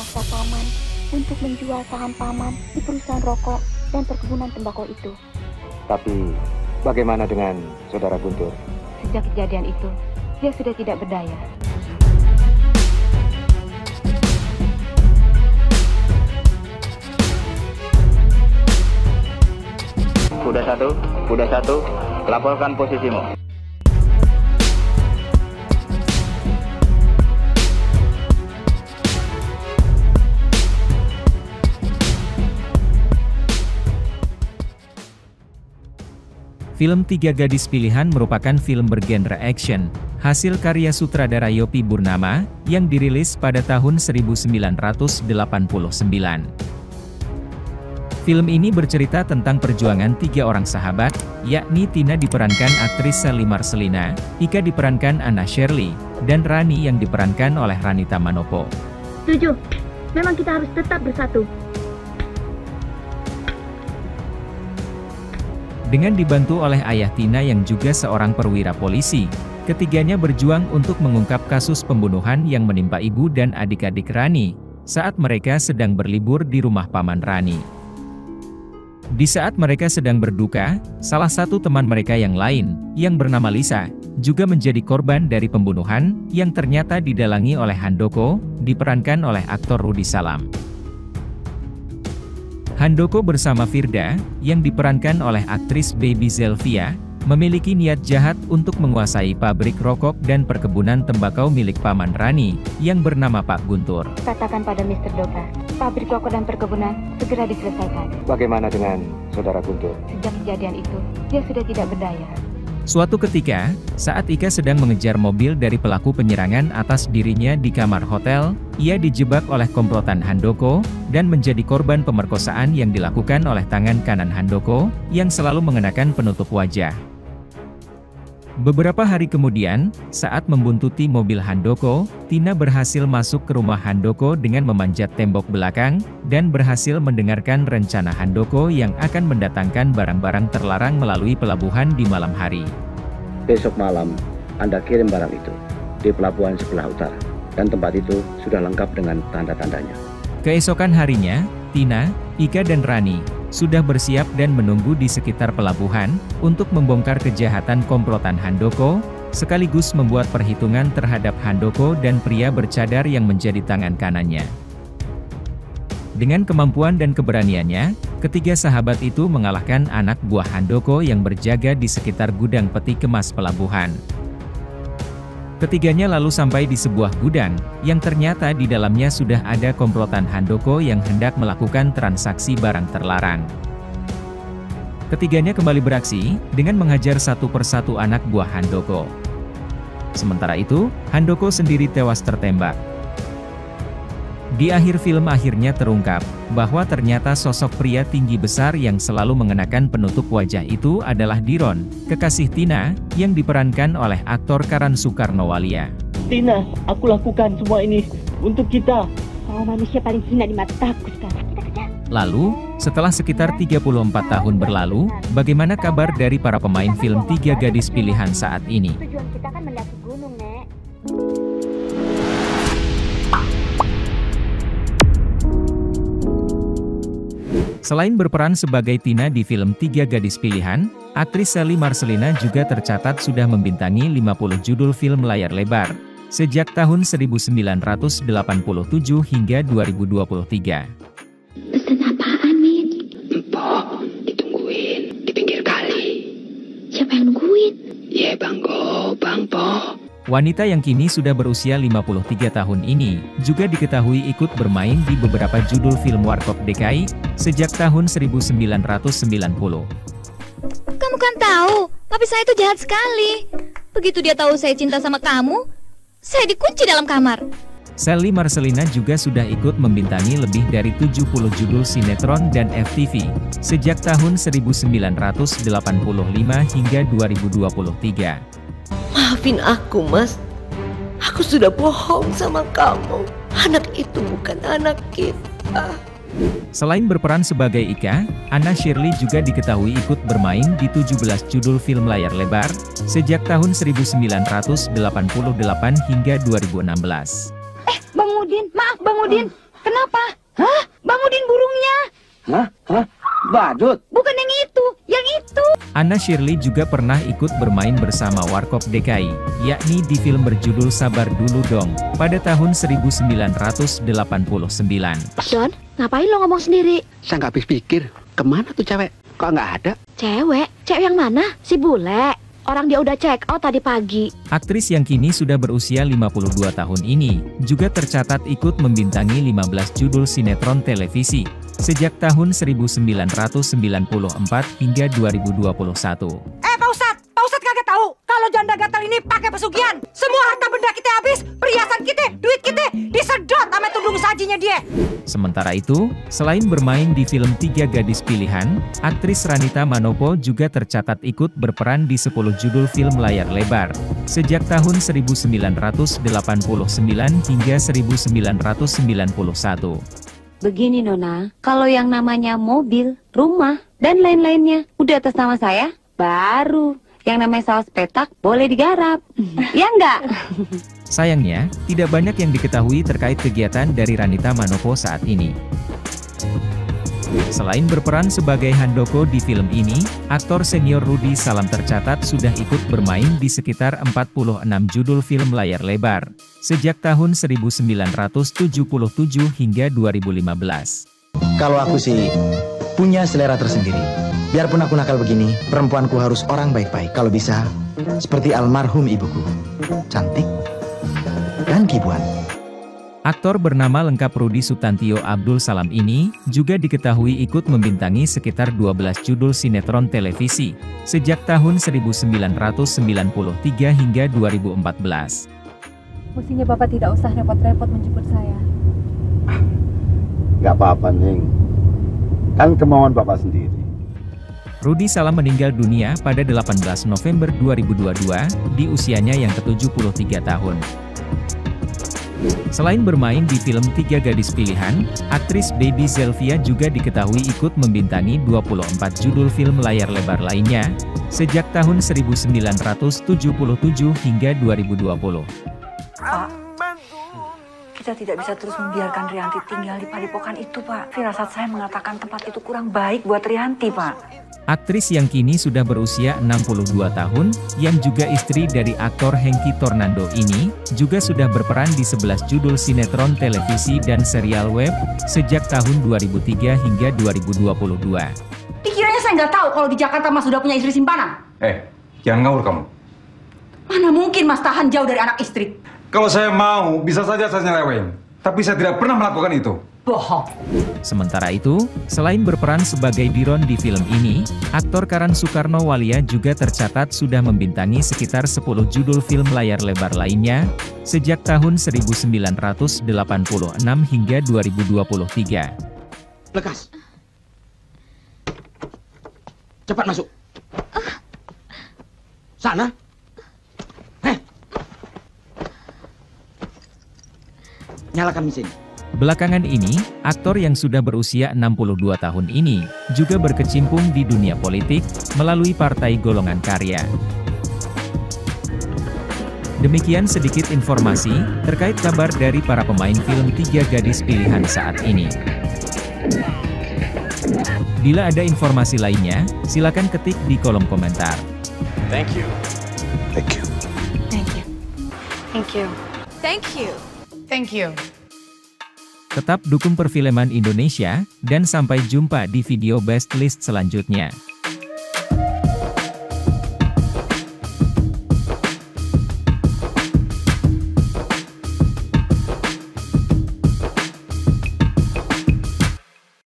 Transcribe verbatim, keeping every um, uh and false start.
memaksa paman untuk menjual saham paman di perusahaan rokok dan perkebunan tembakau itu. Tapi bagaimana dengan saudara Guntur? Sejak kejadian itu, dia sudah tidak berdaya. Kuda satu, kuda satu, laporkan posisimu. Film Tiga Gadis Pilihan merupakan film bergenre action, hasil karya sutradara Yopi Burnama, yang dirilis pada tahun seribu sembilan ratus delapan puluh sembilan. Film ini bercerita tentang perjuangan tiga orang sahabat, yakni Tina diperankan aktris Sally Marcelina, Ika diperankan Anna Shirley, dan Rani yang diperankan oleh Ranita Manopo. Setuju, memang kita harus tetap bersatu. Dengan dibantu oleh ayah Tina yang juga seorang perwira polisi, ketiganya berjuang untuk mengungkap kasus pembunuhan yang menimpa ibu dan adik-adik Rani, saat mereka sedang berlibur di rumah paman Rani. Di saat mereka sedang berduka, salah satu teman mereka yang lain, yang bernama Lisa, juga menjadi korban dari pembunuhan, yang ternyata didalangi oleh Handoko, diperankan oleh aktor Rudy Salam. Handoko bersama Firda, yang diperankan oleh aktris Baby Zelvia, memiliki niat jahat untuk menguasai pabrik rokok dan perkebunan tembakau milik paman Rani, yang bernama Pak Guntur. Katakan pada mister Doka, pabrik rokok dan perkebunan segera diselesaikan. Bagaimana dengan saudara Guntur? Sejak kejadian itu, dia sudah tidak berdaya. Suatu ketika, saat Ika sedang mengejar mobil dari pelaku penyerangan atas dirinya di kamar hotel, ia dijebak oleh komplotan Handoko, dan menjadi korban pemerkosaan yang dilakukan oleh tangan kanan Handoko, yang selalu mengenakan penutup wajah. Beberapa hari kemudian, saat membuntuti mobil Handoko, Tina berhasil masuk ke rumah Handoko dengan memanjat tembok belakang, dan berhasil mendengarkan rencana Handoko yang akan mendatangkan barang-barang terlarang melalui pelabuhan di malam hari. Besok malam, Anda kirim barang itu di pelabuhan sebelah utara, dan tempat itu sudah lengkap dengan tanda-tandanya. Keesokan harinya, Tina, Ika dan Rani sudah bersiap dan menunggu di sekitar pelabuhan untuk membongkar kejahatan komplotan Handoko, sekaligus membuat perhitungan terhadap Handoko dan pria bercadar yang menjadi tangan kanannya. Dengan kemampuan dan keberaniannya, ketiga sahabat itu mengalahkan anak buah Handoko yang berjaga di sekitar gudang peti kemas pelabuhan. Ketiganya lalu sampai di sebuah gudang, yang ternyata di dalamnya sudah ada komplotan Handoko yang hendak melakukan transaksi barang terlarang. Ketiganya kembali beraksi, dengan menghajar satu persatu anak buah Handoko. Sementara itu, Handoko sendiri tewas tertembak. Di akhir film akhirnya terungkap, bahwa ternyata sosok pria tinggi besar yang selalu mengenakan penutup wajah itu adalah Diron, kekasih Tina, yang diperankan oleh aktor Karan Soekarnowalia. Tina, aku lakukan semua ini untuk kita. Kau manusia paling hina di mataku sekarang. Kita kerja. Lalu, setelah sekitar tiga puluh empat tahun berlalu, bagaimana kabar dari para pemain film Tiga Gadis Pilihan saat ini? Tujuan kita kan mendaki gunung, Nek. Selain berperan sebagai Tina di film Tiga Gadis Pilihan, aktris Sally Marcelina juga tercatat sudah membintangi lima puluh judul film layar lebar, sejak tahun seribu sembilan ratus delapan puluh tujuh hingga dua ribu dua puluh tiga. Pesan apaan, Min? Empok, ditungguin di pinggir kali. Siapa yang nungguin? Ye, Bang Go, Bang Po. Wanita yang kini sudah berusia lima puluh tiga tahun ini, juga diketahui ikut bermain di beberapa judul film Warkop D K I, sejak tahun seribu sembilan ratus sembilan puluh. Kamu kan tahu, papi saya itu jahat sekali. Begitu dia tahu saya cinta sama kamu, saya dikunci dalam kamar. Sally Marcelina juga sudah ikut membintangi lebih dari tujuh puluh judul sinetron dan F T V, sejak tahun seribu sembilan ratus delapan puluh lima hingga dua ribu dua puluh tiga. Maafin aku, Mas. Aku sudah bohong sama kamu. Anak itu bukan anak kita. Selain berperan sebagai Ika, Anna Shirley juga diketahui ikut bermain di tujuh belas judul film layar lebar, sejak tahun seribu sembilan ratus delapan puluh delapan hingga dua ribu enam belas. Eh, Bang Udin, maaf Bang Udin. Kenapa? Hah? Bangunin burungnya. Hah? Hah? Badut? Bukan yang itu, yang itu. Anna Shirley juga pernah ikut bermain bersama Warkop D K I, yakni di film berjudul Sabar Dulu Dong, pada tahun seribu sembilan ratus delapan puluh sembilan. Don, ngapain lo ngomong sendiri? Saya nggak habis pikir, kemana tuh cewek? Kok nggak ada? Cewek? Cewek yang mana? Si bule. Orang dia udah check out tadi pagi. Aktris yang kini sudah berusia lima puluh dua tahun ini, juga tercatat ikut membintangi lima belas judul sinetron televisi, sejak tahun seribu sembilan ratus sembilan puluh empat hingga dua ribu dua puluh satu. Eh Pak Ustadz, Pak Ustadz kagak tahu kalau janda gatal ini pakai pesugihan. Semua harta benda kita habis, perhiasan kita, duit kita disedot sama tudung sajinya dia. Sementara itu, selain bermain di film Tiga Gadis Pilihan, aktris Ranita Manopo juga tercatat ikut berperan di sepuluh judul film layar lebar, sejak tahun seribu sembilan ratus delapan puluh sembilan hingga seribu sembilan ratus sembilan puluh satu. Begini Nona, kalau yang namanya mobil, rumah, dan lain-lainnya udah atas nama saya, baru yang namanya saus petak boleh digarap. Ya enggak? Sayangnya, tidak banyak yang diketahui terkait kegiatan dari Ranita Manopo saat ini. Selain berperan sebagai handoko di film ini, aktor senior Rudy Salam tercatat sudah ikut bermain di sekitar empat puluh enam judul film layar lebar, sejak tahun seribu sembilan ratus tujuh puluh tujuh hingga dua ribu lima belas. Kalau aku sih punya selera tersendiri. Biarpun aku nakal begini, perempuanku harus orang baik-baik. Kalau bisa, seperti almarhum ibuku. Cantik dan kibuan. Aktor bernama lengkap Rudy Sutantio Abdul Salam ini juga diketahui ikut membintangi sekitar dua belas judul sinetron televisi, sejak tahun seribu sembilan ratus sembilan puluh tiga hingga dua ribu empat belas. Mestinya Bapak tidak usah repot-repot menjemput saya. Gak apa-apa, Ning. Kan kemauan Bapak sendiri. Rudy Salam meninggal dunia pada delapan belas November dua ribu dua puluh dua, di usianya yang ke tujuh puluh tiga tahun. Selain bermain di film Tiga Gadis Pilihan, aktris Baby Zelvia juga diketahui ikut membintangi dua puluh empat judul film layar lebar lainnya, sejak tahun seribu sembilan ratus tujuh puluh tujuh hingga dua ribu dua puluh. Pak, kita tidak bisa terus membiarkan Rianti tinggal di padepokan itu, Pak. Firasat saya mengatakan tempat itu kurang baik buat Rianti, Pak. Aktris yang kini sudah berusia enam puluh dua tahun, yang juga istri dari aktor Hengki Tornando ini, juga sudah berperan di sebelas judul sinetron televisi dan serial web, sejak tahun dua ribu tiga hingga dua ribu dua puluh dua. Dikiranya saya nggak tahu kalau di Jakarta Mas sudah punya istri simpanan. Eh, jangan ngawur kamu. Mana mungkin Mas tahan jauh dari anak istri? Kalau saya mau, bisa saja saya nyeleweng. Tapi saya tidak pernah melakukan itu. Bohong. Sementara itu, selain berperan sebagai Biron di film ini, aktor Karan Soekarno Walia juga tercatat sudah membintangi sekitar sepuluh judul film layar lebar lainnya, sejak tahun seribu sembilan ratus delapan puluh enam hingga dua ribu dua puluh tiga. Lekas. Cepat masuk. Sana. Heh. Nyalakan mesin. Belakangan ini, aktor yang sudah berusia enam puluh dua tahun ini, juga berkecimpung di dunia politik, melalui Partai Golongan Karya. Demikian sedikit informasi, terkait kabar dari para pemain film Tiga Gadis Pilihan saat ini. Bila ada informasi lainnya, silakan ketik di kolom komentar. Thank you. Thank you. Thank you. Thank you. Thank you. Thank you. Tetap dukung perfilman Indonesia, dan sampai jumpa di video best list selanjutnya.